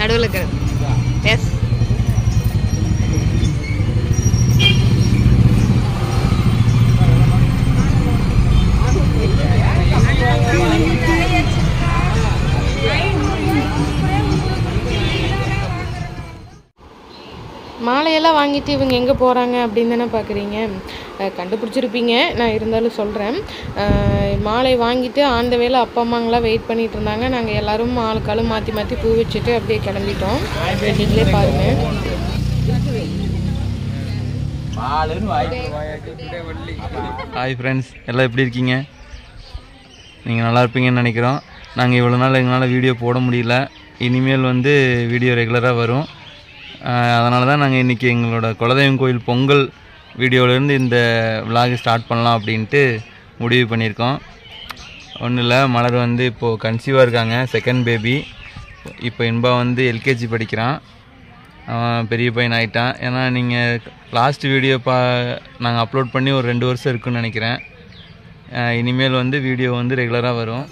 நடுவில் இருக்கிறது. எஸ். மாலையெல்லாம் வாங்கிட்டு இவங்க எங்கே போகிறாங்க அப்படின்னு தானே பார்க்குறீங்க. கண்டுபிடிச்சிருப்பீங்க, நான் இருந்தாலும் சொல்கிறேன். மாலை வாங்கிட்டு ஆந்த வேலை அப்பா அம்மாங்களாம் வெயிட் பண்ணிகிட்டு இருந்தாங்க. நாங்கள் எல்லோரும் ஆளுக்காலும் மாற்றி மாற்றி பூ வச்சுட்டு அப்படியே கிளம்பிட்டோம். நீங்களே பாருங்கள். ஹாய் ஃப்ரெண்ட்ஸ், எல்லாம் எப்படி இருக்கீங்க? நீங்கள் நல்லா இருப்பீங்கன்னு நினைக்கிறோம். நாங்கள் இவ்வளோ நாள் எங்களால் வீடியோ போட முடியல. இனிமேல் வந்து வீடியோ ரெகுலராக வரும். அதனால தான் நாங்கள் இன்றைக்கி எங்களோட குலதெய்வம் கோயில் பொங்கல் வீடியோவிலேருந்து இந்த விலாக் ஸ்டார்ட் பண்ணலாம் அப்படின்ட்டு முடிவு பண்ணியிருக்கோம். ஒன்றும் இல்லை, மலர் வந்து இப்போது கன்சீவாக இருக்காங்க, செகண்ட் பேபி. இப்போ இன்பா வந்து எல்கேஜி படிக்கிறான். அவன் பெரிய பையன் ஆகிட்டான். ஏன்னா நீங்கள் லாஸ்ட் வீடியோ நாங்கள் அப்லோட் பண்ணி ஒரு 2 வருஷம் இருக்குன்னு நினைக்கிறேன். இனிமேல் வந்து வீடியோ வந்து ரெகுலராக வரும்.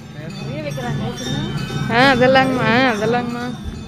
அதெல்லாங்கம்மா.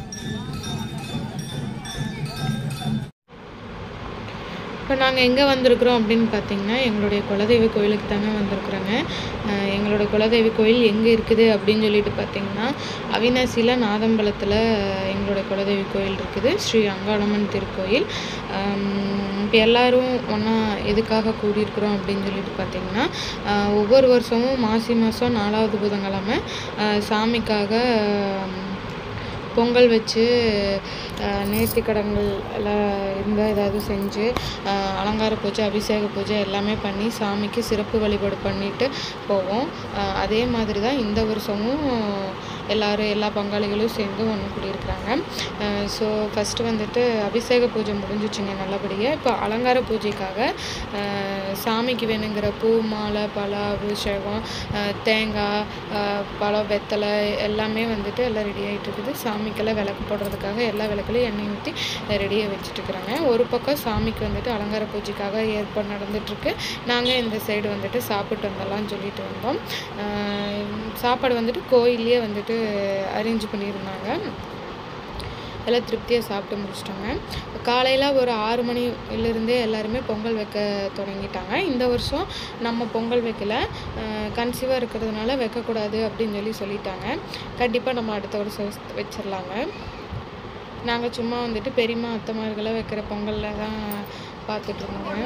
இப்போ நாங்கள் எங்கே வந்திருக்கிறோம் அப்படின்னு பார்த்தீங்கன்னா, எங்களுடைய குலதெய்வ கோயிலுக்கு தாங்க வந்திருக்குறோங்க. எங்களோட குலதெய்வ கோயில் எங்கே இருக்குது அப்படின்னு சொல்லிட்டு பார்த்தீங்கன்னா, அவினாசியில் நாதம்பலத்தில் எங்களோட குலதெய்வ கோயில் இருக்குது, ஸ்ரீ அங்காளம்மன் திருக்கோயில். இப்போ எல்லோரும் ஒன்றா எதுக்காக கூடியிருக்கிறோம் அப்படின்னு சொல்லிட்டு பார்த்தீங்கன்னா, ஒவ்வொரு வருஷமும் மாசி மாதம் 4வது புதன்கிழமை சாமிக்காக பொங்கல் வச்சு நேர்த்திக்கடன்கள் எல்லாம் இருந்தால் ஏதாவது செஞ்சு அலங்கார பூஜை, அபிஷேக பூஜை எல்லாமே பண்ணி சாமிக்கு சிறப்பு வழிபாடு பண்ணிட்டு போவோம். அதே மாதிரி தான் இந்த வருஷமும் எல்லா பங்காளிகளும் சேர்ந்து ஒன்று கூடியிருக்கிறாங்க. ஸோ ஃபஸ்ட்டு வந்துட்டு அபிஷேக பூஜை முடிஞ்சிச்சுங்க நல்லபடியாக. இப்போ அலங்கார பூஜைக்காக சாமிக்கு வேணுங்கிற பூ, மாலை, பழம், அபிஷேகம், தேங்காய், பழம், வெத்தலை எல்லாமே வந்துட்டு எல்லாம் ரெடி ஆகிட்டு இருக்குது. சாமிக்கெல்லாம் விளக்கு போடுறதுக்காக எல்லா விளக்குலையும் எண்ணெய் ஊற்றி ரெடியாக வச்சுட்டுருக்குறாங்க. ஒரு பக்கம் சாமிக்கு வந்துட்டு அலங்கார பூஜைக்காக ஏற்பாடு நடந்துகிட்ருக்கு. நாங்கள் இந்த சைடு வந்துட்டு சாப்பிட்டு வந்தலாம்னு சொல்லிட்டு வந்தோம். சாப்பாடு வந்துட்டு கோயிலே வந்துட்டு அரேஞ்ச் பண்ணியிருந்தாங்க. எல்லாம் திருப்தியாக சாப்பிட்டு முடிச்சிட்டாங்க. காலையில் ஒரு 6 மணிலேருந்தே எல்லாருமே பொங்கல் வைக்க தொடங்கிட்டாங்க. இந்த வருஷம் நம்ம பொங்கல் வைக்கல, கன்சீவாக இருக்கிறதுனால வைக்கக்கூடாது அப்படின்னு சொல்லிட்டாங்க. கண்டிப்பாக நம்ம அடுத்த வருஷம் வச்சிடலாங்க. நாங்கள் சும்மா வந்துட்டு பெரியம்மா அத்தைமார்களை வைக்கிற பொங்கலில் தான் பார்த்துட்டு இருந்தோங்க.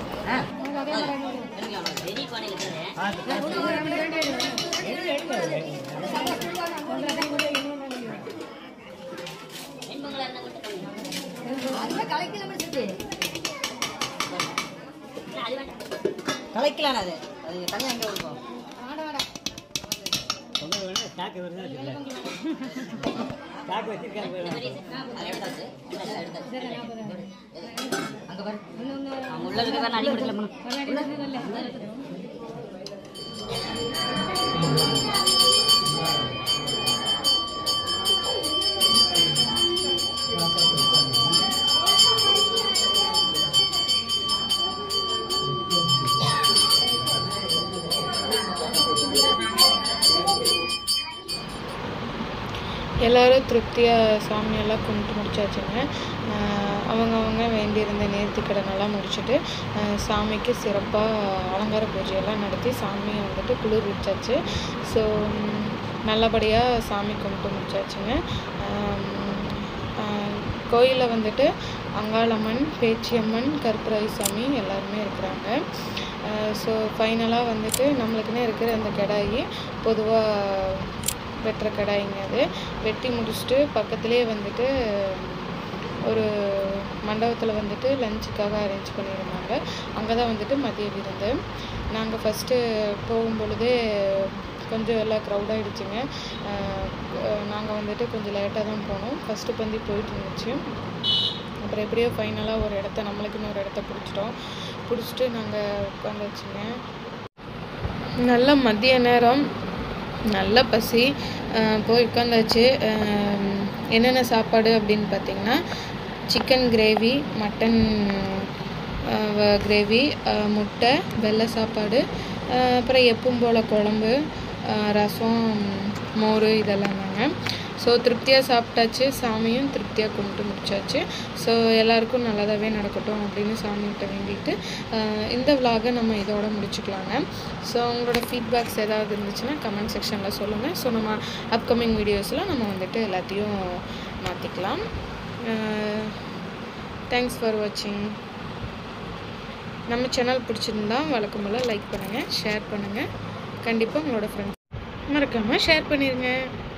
கலைக்கலாம் அது தனியாக எங்கே இருக்கும். அங்கே பாரு, உள்ள இருக்க அடி கொடுக்கல. எல்லோரும் திருப்தியாக சாமியெல்லாம் கும்பிட்டு முடிச்சாச்சுங்க. அவங்க வேண்டியிருந்த நேர்த்திக்கடனெல்லாம் முடிச்சுட்டு சாமிக்கு சிறப்பாக அலங்கார பூஜையெல்லாம் நடத்தி சாமியை வந்துட்டு குளிர் வச்சாச்சு. ஸோ நல்லபடியாக சாமி கும்பிட்டு முடிச்சாச்சுங்க. கோயிலில் வந்துட்டு அங்காளம்மன், பேச்சியம்மன், கற்பூராயி சாமி எல்லாருமே இருக்கிறாங்க. ஸோ ஃபைனலாக வந்துட்டு நம்மளுக்குன்னே இருக்கிற அந்த கடாயி பொதுவாக வெட்டுற கடாயிங்க. அது வெட்டி முடிச்சுட்டு பக்கத்துலேயே வந்துட்டு ஒரு மண்டபத்தில் வந்துட்டு லஞ்சுக்காக அரேஞ்ச் பண்ணியிருந்தாங்க. அங்கே தான் வந்துட்டு மதிய விருந்து. நாங்கள் ஃபஸ்ட்டு போகும்பொழுதே கொஞ்சம் எல்லாம் க்ரௌடாகிடுச்சுங்க. நாங்கள் வந்துட்டு கொஞ்சம் லேட்டாக தான் போனோம். ஃபஸ்ட்டு பந்தி போயிட்டு இருந்துச்சு. அப்புறம் எப்படியோ ஃபைனலாக ஒரு இடத்த நம்மளுக்குன்னு ஒரு இடத்த பிடிச்சிட்டு நாங்கள் உட்காந்து வச்சுங்க. நல்ல மதிய நேரம், நல்ல பசி, போய் உட்காந்தாச்சு. என்னென்ன சாப்பாடு அப்படின்னு பார்த்திங்கன்னா, சிக்கன் கிரேவி, மட்டன் கிரேவி, முட்டை, வெள்ளை சாப்பாடு, அப்புறம் எப்பவும் போல் குழம்பு, ரசம், மோர் இதெல்லாம் தாங்க. ஸோ திருப்தியாக சாப்பிட்டாச்சு, சாமியும் திருப்தியாக கும்பிட்டு முடிச்சாச்சு. ஸோ எல்லாருக்கும் நல்லதாகவே நடக்கட்டும் அப்படின்னு சாமிகிட்ட வேண்டிட்டு இந்த விலாகை நம்ம இதோட முடிச்சுக்கலாங்க. ஸோ உங்களோட ஃபீட்பேக்ஸ் ஏதாவது இருந்துச்சுன்னா கமெண்ட் செக்ஷனில் சொல்லுங்கள். ஸோ நம்ம அப்கமிங் வீடியோஸில் நம்ம வந்துட்டு எல்லாத்தையும் மாற்றிக்கலாம். தேங்க்ஸ் ஃபார் வாட்சிங். நம்ம சேனல் பிடிச்சிருந்தா வழக்கம் போல் லைக் பண்ணுங்கள், ஷேர் பண்ணுங்கள். கண்டிப்பாக உங்களோட ஃப்ரெண்ட்ஸ் மறக்காமல் ஷேர் பண்ணிடுங்க.